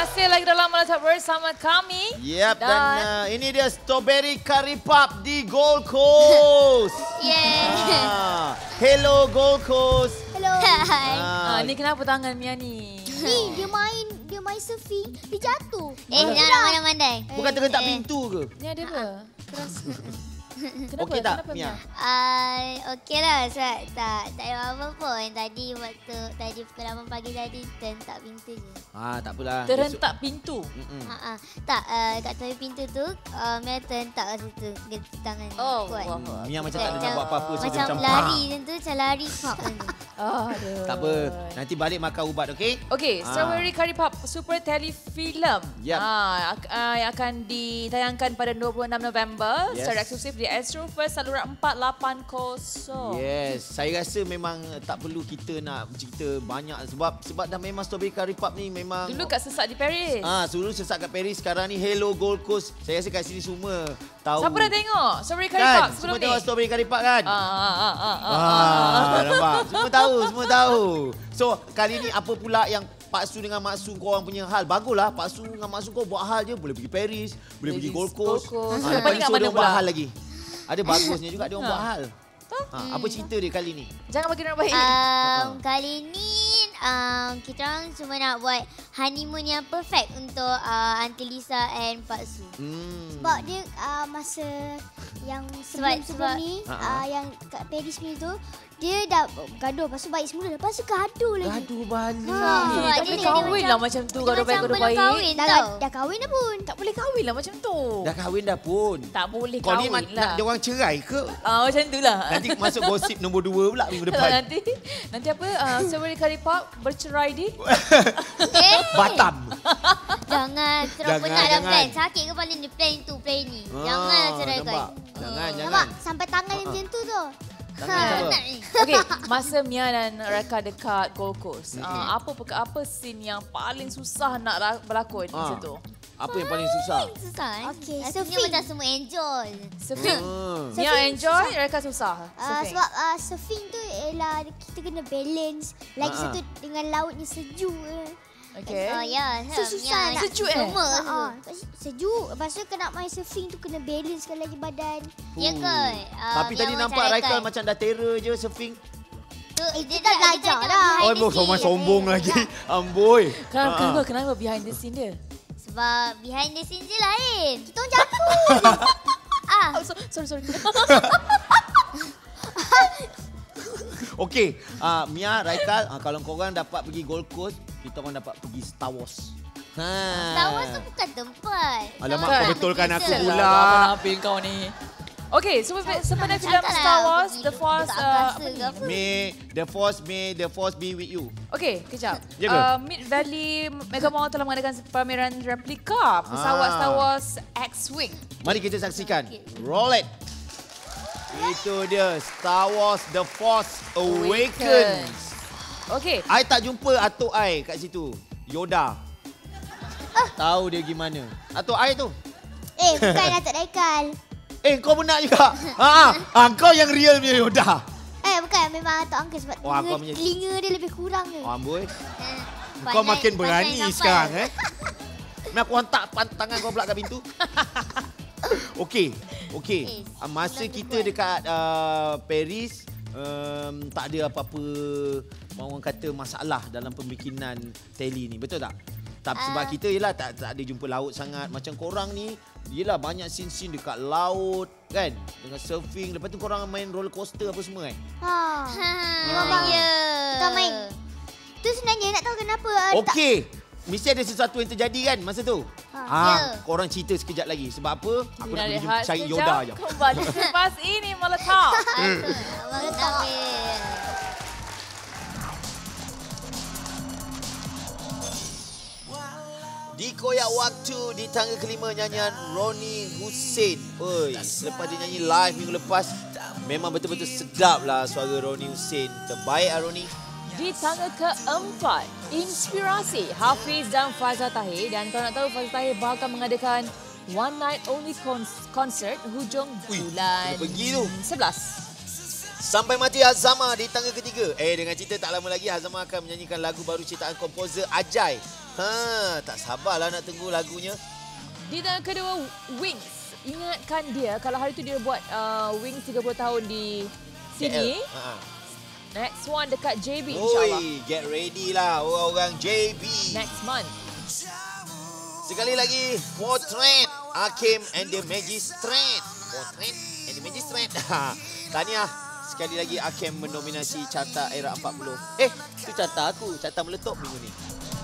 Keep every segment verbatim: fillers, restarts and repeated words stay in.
Masih lagi dalam Meletup bersama kami. Yep, dan, dan uh, ini dia Strawberry Curry Pup di Gold Coast. Yeah. Ah, hello Gold Coast. Hello. Hai. Ah, Ah, ni kenapa tangan Mia ni? Ni dia main dia main surfing, dia jatuh. Eh, jangan pandai-pandai. bukan terhentak eh. pintu ke? Ni ada apa? Keras. Kenapa? Okey tak, Kenapa, Mia? Ah, okey lah. Sebab tak, tak ada apa pun. Tadi waktu, tadi pukul lapan pagi tadi, tentak pintu je. Ah, tak apalah. Terhentak pintu. Mm-mm. Ha, ha. Tak, uh, kat tepi pintu tu, uh, Mia tentak kat situ. Dia tangan Oh, kuat. wah. Hmm, Mia macam tak ada nak Macam- buat apa-apa. so dia Macam macam lari bang. macam tu, macam lari pop macam tu. Aduh. Tak apa. Nanti balik makan ubat, okey? Okey, Ah. Strawberry Curry Pup Super Telefilm. Yep. Ah, ak- ah, yang akan ditayangkan pada dua puluh enam November Yes. secara eksklusif di Astro First saluran empat lapan kosong. Yes, saya rasa memang tak perlu kita nak cerita banyak sebab sebab dah memang Strawberry Curry Pup ni memang Dulu kat Sesak di Paris. Ah, dulu sesak kat Paris, sekarang ni Hello Gold Coast. Saya rasa kat sini semua tahu. Siapa dah tengok Strawberry Curry kan? Pup sebelum Semua ni? tengok Strawberry Curry Pup kan? Ah, ah, ah, ah, ah, ah. Ah, nampak. Semua tahu, semua tahu. So, kali ni apa pula yang Pak Su dengan Mak Su korang punya hal? Baguslah Pak Su dengan Mak Su kau buat hal je. Boleh pergi Paris, boleh pergi Gold Coast. Gold Coast. Ah, Lepas lepas ni ni kat so mana dia buat pula? hal lagi. Ada bagusnya juga dia orang Ha. buat hal. Ha, apa cerita dia kali ni? Jangan bagi orang baik. Um, kali ni um, kita orang cuma nak buat honeymoon yang perfect untuk uh, Aunty Lisa and Pak Su. Hmm. Sebab dia uh, masa yang Sebab- sebelum-sebelum sebab- ni Ha, ha. uh, yang kat Paris ni tu dia dah gaduh, lepas tu baik semula, lepas tu gaduh lagi. Gaduh balik. Ha. Eh, Sebab tak dia- boleh dia kahwin macam- lah macam tu. dia Gaduh baik, macam gaduh belum baik. kahwin. Dah, tau. dah kahwin dah pun. Tak boleh kahwin lah macam tu. Dah kahwin dah pun. Tak boleh Kau ni kahwin ma- lah. nak dia orang cerai ke? Ah, macam tu lah. Nanti masuk gosip nombor dua pula minggu Tak, depan. nanti nanti apa uh, Strawberry Curry Pup bercerai di Eh, Batam. jangan terus Jangan, penat dah jangan. plan. Sakit kepala ni plan tu, plan ni. Jangan Ah, ceraikan. nampak? Jangan, jangan. Nampak? Sampai tangan yang macam tu tu. Tangan Ha, siapa? penat ni. Okey, masa Mia dan Reka dekat Gold Coast, uh, apa apa scene yang paling susah nak ra- berlakon di Ah. situ? Apa yang paling susah? Susah eh. Okey, Rasanya surfing. macam semua enjoy. Surfing. Hmm. Mia Surfing enjoy, susah. Reka susah. Uh, Surfing. sebab uh, surfing tu ialah kita kena balance. Lagi Ha, ha. satu dengan lautnya sejuk. Eh. Okey. Oh ya, So, susah nak- Sejuk eh? Semua Ha, tu. ha. Sejuk. Lepas tu kena main surfing tu kena balance sekali lagi badan. Ya ke? Uh, Tapi tadi nampak Raikal macam dah terror je surfing. tu, Eh, dia kita dah dah belajar dah. Oh, bos sombong sombong lagi. Amboi. Kenapa, Ha, kenapa, ha. kenapa behind the scene dia? Sebab behind the scene je lain. Kita orang jatuh. Ah, Oh, so, sorry, sorry. Okey, uh, Mia, Raikal, uh, kalau korang dapat pergi Gold Coast, kita orang dapat pergi Star Wars. Ha. Star Wars tu bukan tempat. Alamak, Star kau Wars betulkan nak aku pergi pula. ke? Apa napin kau ni? Okey, so sebenarnya filem Cakaplah Star Wars, pergi The Force, dekat uh, angkasa apa ke ni? apa. May the force, may the force be with you. Okey, kejap. Ya ke? Uh, Mid Valley Mega Mall telah mengadakan pameran replika pesawat Ah. Star Wars X-Wing. Mari kita saksikan. Roll it. Itu dia Star Wars The Force Awakens. Okey, I tak jumpa atuk I kat situ. Yoda. Tahu dia gimana. Atuk I tu. Eh, bukan Atuk Raikal. Eh, kau benar juga. Ha, ha, kau yang real punya Yoda. Eh, bukan. Memang Atuk Angka sebab Wah, telinga, kau punya- telinga dia lebih kurang je. Oh, amboi. Eh, Kau pandai- makin pandai berani sampai. sekarang eh. Nak aku hantar pan- tangan kau pula kat pintu. Okey, okey. Eh, Ah, Masa dah kita berbuat. dekat uh, Paris, um, tak ada apa-apa orang kata masalah dalam pembikinan teli ni. Betul tak? Tak Ah. sebab kita ialah tak tak ada jumpa laut sangat macam korang ni. Yelah banyak scene-scene dekat laut kan dengan surfing. Lepas tu korang main roller coaster apa semua kan. Ha. Ha, Ah. ya. Kita main. Tu sebenarnya nak tahu kenapa uh, tak Okey. Mesti ada sesuatu yang terjadi kan masa tu? Ha. Ha, Ya. korang cerita sekejap lagi. Sebab apa? Aku kita nak pergi rehat cari sekejap, Yoda je. kembali selepas ini Meletup. Abang Tamil. Dikoyak waktu di tangga kelima nyanyian Ronnie Hussein. Oi, selepas dia nyanyi live minggu lepas, memang betul-betul sedap lah suara Ronnie Hussein. Terbaik lah Ronnie. Di tangga keempat, Inspirasi Hafiz dan Fazal Tahir. Dan kalau nak tahu, Fazal Tahir bakal mengadakan One Night Only Concert hujung Ui, bulan kena pergi tu. sebelas. Sampai Mati Hazama di tangga ketiga. Eh, dengan cerita tak lama lagi, Hazama akan menyanyikan lagu baru ciptaan komposer Ajay Ha, tak sabarlah nak tunggu lagunya. Di tangan kedua, Wings. Ingatkan dia kalau hari tu dia buat uh, Wings tiga puluh tahun di sini. Ha. Next one dekat J B insyaAllah. Oi, get ready lah orang-orang J B. Next month. Sekali lagi, Portrait Hakim and the Magistrate. Portrait and the Magistrate. Tahniah. Sekali lagi Hakim mendominasi carta era empat puluh. Eh, itu carta aku. Carta meletup minggu ni.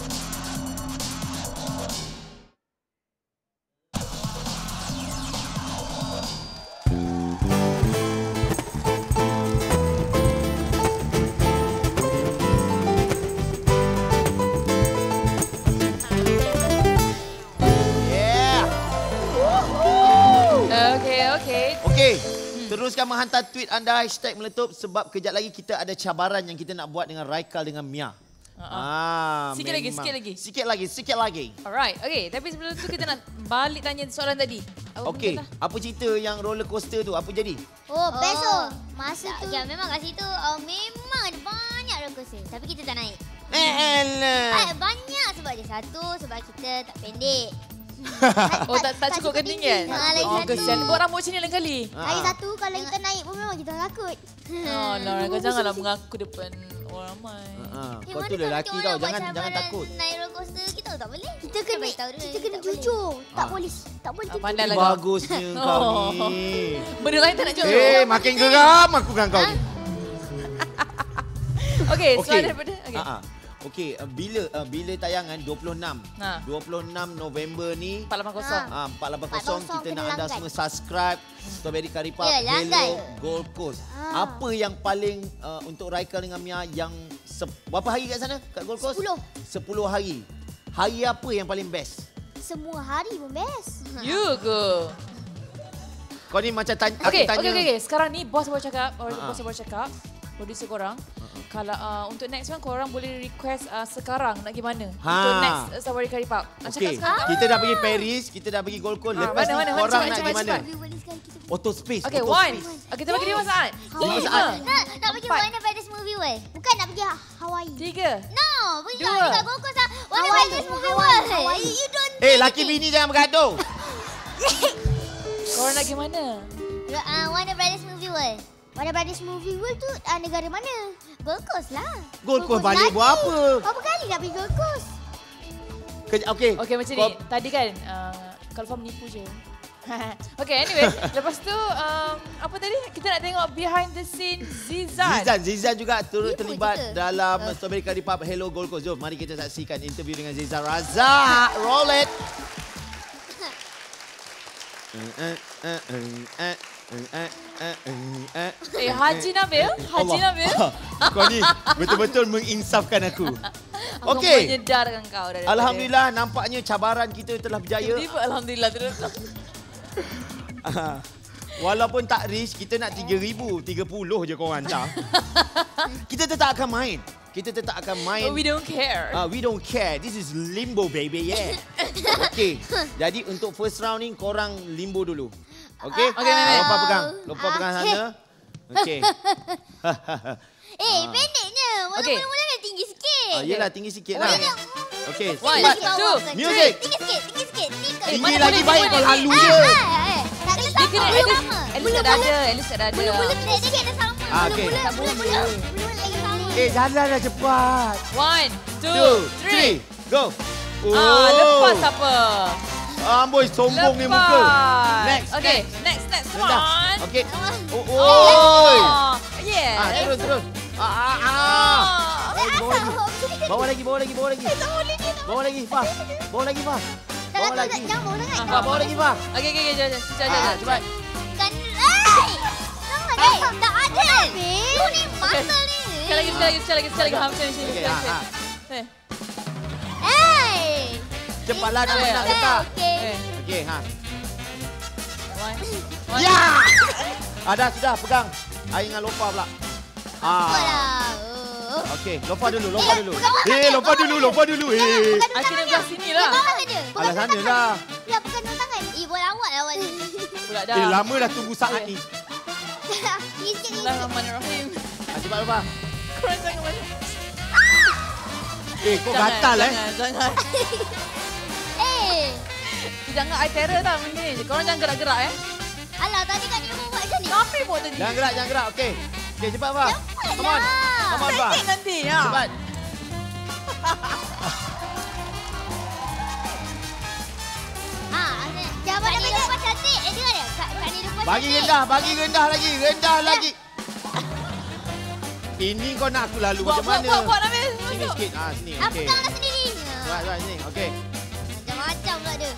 Teruskan menghantar tweet anda hashtag meletup sebab kejap lagi kita ada cabaran yang kita nak buat dengan Raikal dengan Mia. Uh-huh. Ah, sikit lagi, sikit lagi. Sikit lagi, sikit lagi. Alright, okay. Tapi sebelum tu kita nak balik tanya soalan tadi. Okey, apa cerita yang roller coaster tu? Apa jadi? Oh, best oh. Masa tu. Ya, memang kat situ uh, memang ada banyak roller coaster. Tapi kita tak naik. Eh, eh banyak sebab dia satu, sebab kita tak pendek. Oh tak tak cukup ketinggian. Ha, lagi oh, satu. Kesian buat rambut sini lain kali. Lagi satu kalau kita naik pun memang kita takut. Oh, no, kau janganlah mengaku depan orang ramai. Ha, kau tu lelaki tau, jangan jangan takut. Naik roller coaster kita tak boleh. Kita kena kita kena jujur. Tak boleh. Tak boleh jujur. Pandailah kau. Bagusnya kau ni. Benda lain tak nak jujur. Eh, makin geram aku dengan kau ni. Okey, soalan daripada okey. Okey, uh, bila uh, bila tayangan dua puluh enam. Ha. dua puluh enam November ni empat lapan kosong. Ah, empat lapan kosong kita nak anda semua subscribe Strawberry Curry Puff Ya, Hello Gold Coast. Ha. Apa yang paling uh, untuk Raikal dengan Mia yang berapa hari kat sana kat Gold Coast? Sepuluh. Sepuluh hari. Hari apa yang paling best? Semua hari pun best. You go. Kau ni macam tanya, Okey, aku tanya. okey, okey. Sekarang ni bos baru cakap, bos Ha. baru cakap, producer korang. Kalau uh, untuk next one korang boleh request uh, sekarang nak pergi mana? Ha. Untuk next uh, Strawberry Curry Puff. Nak cakap Okey, sekarang? kita dah pergi Paris, kita dah pergi Gold Coast. Ah, Lepas mana, ni mana, mana, korang cepat, nak cepat, pergi mana? cepat. Auto Space. Okey, Auto one. Space. Okay, kita bagi lima saat. Lima Tiga. saat. Nak, nak pergi Empat. Warner Brothers Movie World. Bukan nak pergi Hawaii. Tiga. No, pergi Dua. kat dekat Gold Coast lah. Warner Hawaii. Brothers Movie Hawaii. World. Hawaii. You don't Eh, laki bini jangan bergaduh. Korang nak pergi mana? Uh, Warner Brothers Movie World. Warner Brothers Movie World tu uh, negara mana? Gold Coast lah. Gold Coast balik lagi. buat apa? Berapa kali nak pergi Gold Coast? Ke- Okey. Okey, macam ni. Kau- Tadi kan, uh, kalau Faham menipu je. Okey, anyway. Lepas tu, um, apa tadi? Kita nak tengok behind the scene Zizan. Zizan, Zizan juga turut Tipu terlibat je ke? dalam uh. Strawberry Curry Puff Hello Gold Coast. Jom, mari kita saksikan interview dengan Zizan Razak. Roll it. Eh, Haji Nabil? Haji Allah. Nabil? Kau ni betul-betul menginsafkan aku. Aku Okey. menyedarkan kau daripada. Alhamdulillah, nampaknya cabaran kita telah berjaya. Tiba-tiba Alhamdulillah terus. Walaupun tak reach, kita nak tiga ribu tiga puluh je korang hantar. Kita tetap akan main. Kita tetap akan main. But we don't care. Uh, we don't care. This is limbo, baby. Yeah. Okay. Jadi untuk first round ni, korang limbo dulu. Okay? Okay, Mehmet. Lopa pegang. Lopa Ah, pegang okay. sana. Okay. Eh, pendeknya. Okey. Mula-mula kan tinggi sikit. Ah, yelah, tinggi sikit lah. Okay. One, Cepat. two, Music. Tinggi sikit, tinggi sikit. Eh, Tinggi mana lagi boleh, baik mana kau boleh. lalu Ah, je. ah, eh. Tak kena Dia sama. kena at Belum least, sama. at least tak ada. At least tak ada. Mula-mula pendek dah sama. Ah, okey. Mula-mula, Tak boleh. mula-mula. Mula-mula lagi sama. Eh, jalan dah cepat. One, two, Two, three. three. Go. Ah, lepas apa? Amboi, sombong ni muka. Lepas. Next, Okay, next, next. Come Rendah. on. Okay. Oh, Oh, oi. yeah. Ah, terus, terus. Ah, ah, ah. Oh. Bawa lagi. Bawa lagi, bawa lagi, bawa lagi. Bawa lagi, Fah. Bawa lagi, Fah. Bawa Jangan lagi. jangan bawa sangat. Fah, bawa lagi, Fah. Okay, okay, okay. Jom, jom. Cepat, Ah, cepat. cepat. Kan, eh. Jangan, eh. Tak ada. Lu ni muscle ni. Sekali lagi, sekali lagi, sekali lagi, sekali lagi. Ha, macam ni, sini, Okay, sekali, ah, sekali. ah. Eh, Eh. Cepatlah nak Okay, nak okay. letak. Okey. eh. Okey, ha. One, one. Ya! Ah, dah, sudah. Pegang. Air dengan lopa pula. Ah. Apalah. Oh. Okey, lopa dulu, lopa Eh, dulu. pegang bawah Eh, tangan. lopa dulu, lopa dulu. Eh. I kena belah sini lah. Bawah saja. Alah sana lah. Ya, bukan dua tangan. Eh, buat awak lah awak ni. Pula dah. Eh, lama dah tunggu saat ni. Ni sikit ni. Bismillahirrahmanirrahim. Ah, cepat lopa. Korang jangan macam. Eh, kau Jangan, gatal eh. Jangan, jangan. Eh. Jangan I terror tau benda ni. Korang jangan gerak-gerak eh. Alah, tadi kan dia buat macam ni. Kenapa buat tadi? Jangan gerak, jangan gerak. Okey. Okey, cepat Fah. Cepat Come on. lah. Come on, Fah. Sakit nanti ya. Cepat. Ah, jawapan dia lepas cantik. Eh, dengar dia. Kak, Kak ni lepas Bagi cantik. rendah, bagi rendah lagi. Rendah lagi. Ini kau nak aku lalu Buat, macam buat, mana? buat, buat, Nabil. Sini Masuk. sikit. Ah, sini. Ah, Okey. peganglah sendiri. Cepat, cepat sini. Okey. Macam-macam pula dia.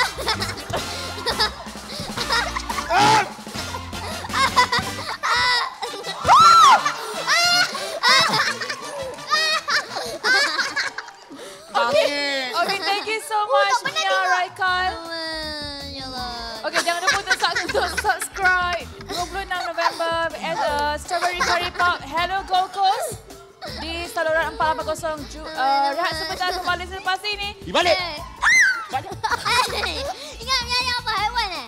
Okay. Okay, thank you so much, Mia Raikal. Ya Allah. Okay, jangan lupa untuk sub- untuk subscribe. dua puluh enam November at uh, Strawberry Curry Pop, Hello Gold Coast. Di saluran empat lapan kosong. Ju- Uh, rehat sebentar, kembali selepas ini. Di balik. Eh. Ingat menyanyi apa haiwan eh?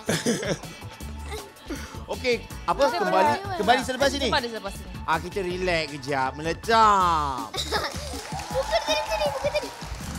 Okey, apa Kita kembali berehat. kembali selepas ini? Kembali selepas ini. Ah, kita relax kejap, melecap. Bukan tadi tadi, bukan tadi.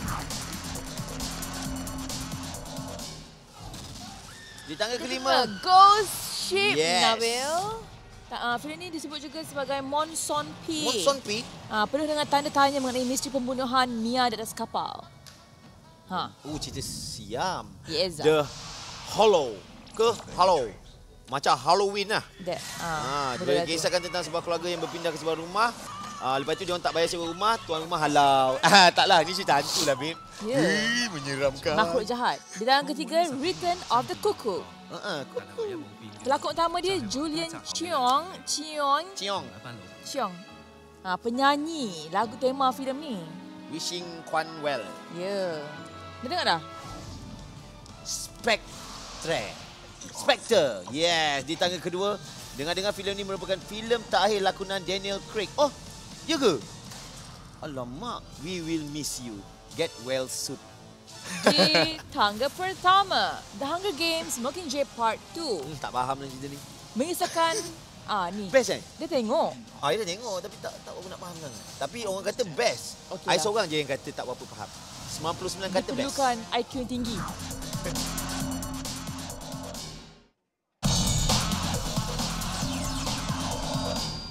Di tangga kelima. Ghost Ship, Yes. Nabil. Uh, filem ini disebut juga sebagai Monson P. Monson P. Uh, penuh dengan tanda tanya mengenai misteri pembunuhan Mia di atas kapal. Ha. Oh, cerita siam. Yes. The Hollow ke Hollow. Macam Halloween lah. That. Ha, Uh, dia kisahkan tentang sebuah keluarga yang berpindah ke sebuah rumah. Ah, lepas tu dia orang tak bayar sewa rumah, tuan rumah halau. Ah, taklah, ni cerita hantu lah, babe. Ya. Hei, menyeramkan. Makhluk jahat. Di dalam ketiga, Return of the Cuckoo. Uh-uh. Pelakon utama dia Julian Cheong, Cheong, Ciong. Cheong. Ha, penyanyi lagu tema filem ni. Wishing Kwan Well. Ya. Yeah. Dah dengar dah? Spectre. Spectre. Yes, di tangga kedua. Dengar-dengar filem ni merupakan filem terakhir lakonan Daniel Craig. Oh, ya ke? Alamak, we will miss you. Get well soon. Di tangga pertama, The Hunger Games Mockingjay Part two. Hmm, tak faham lah cerita ni. Mengisahkan, ah ni, Best kan? dia tengok. Ah, dia dah tengok tapi tak tak berapa nak faham sangat. Tapi orang kata best. Okey I lah. seorang je yang kata tak berapa faham. sembilan puluh sembilan kata best. Diperlukan I Q yang tinggi.